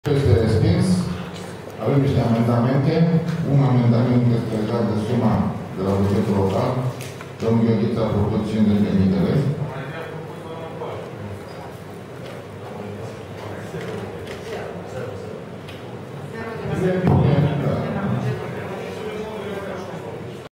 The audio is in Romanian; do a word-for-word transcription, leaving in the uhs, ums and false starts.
Este respins. Avem niște amendamente. Un amendament este legat de suma de la bugetul local. Domnul Gheorghiță a propus cincizeci de mii de lei.